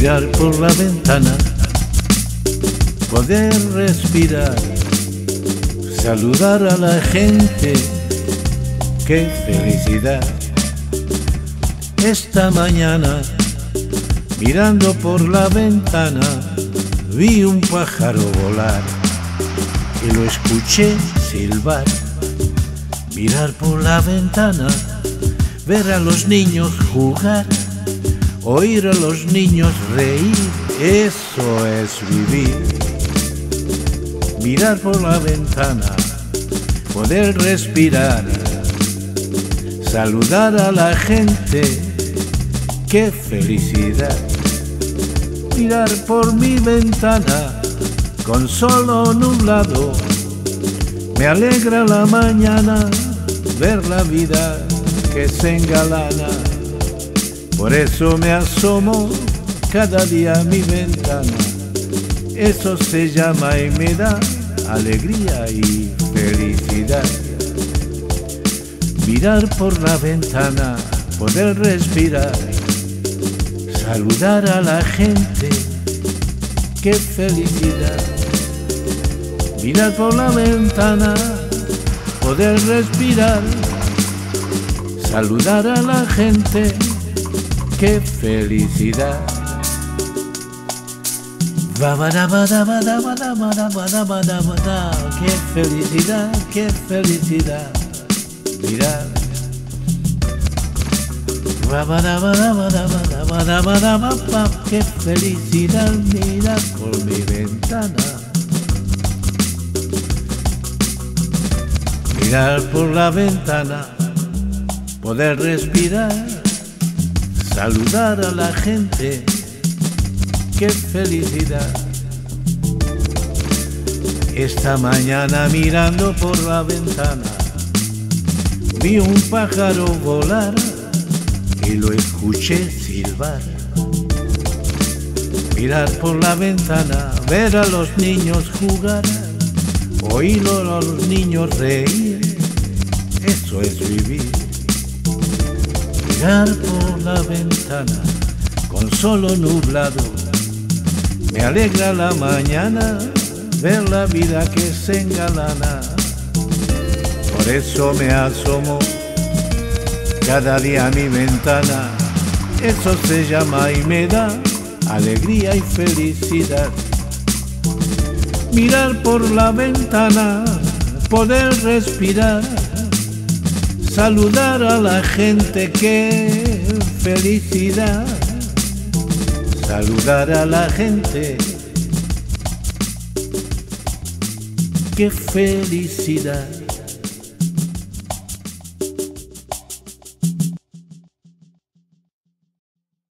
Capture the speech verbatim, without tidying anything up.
mirar por la ventana, poder respirar, saludar a la gente, qué felicidad. Esta mañana, mirando por la ventana, vi un pájaro volar y lo escuché silbar. Mirar por la ventana, ver a los niños jugar, oír a los niños reír, eso es vivir. Mirar por la ventana, poder respirar, saludar a la gente, qué felicidad. Mirar por mi ventana, con solo nublado, me alegra la mañana, ver la vida que se engalana. Por eso me asomo cada día a mi ventana, eso se llama y me da alegría y felicidad. Mirar por la ventana, poder respirar, saludar a la gente, qué felicidad. Mirar por la ventana, poder respirar, saludar a la gente, qué felicidad. Qué felicidad, qué felicidad. Mirar. Qué felicidad mirar por mi ventana. Mirar por la ventana, poder respirar, saludar a la gente, qué felicidad. Esta mañana mirando por la ventana, vi un pájaro volar y lo escuché silbar. Mirar por la ventana, ver a los niños jugar, oír a los niños reír, eso es vivir. Mirar por la ventana, con solo nublado, me alegra la mañana, ver la vida que se engalana. Por eso me asomo cada día a mi ventana, eso se llama y me da alegría y felicidad. Mirar por la ventana, poder respirar, saludar a la gente, qué felicidad. Saludar a la gente, qué felicidad.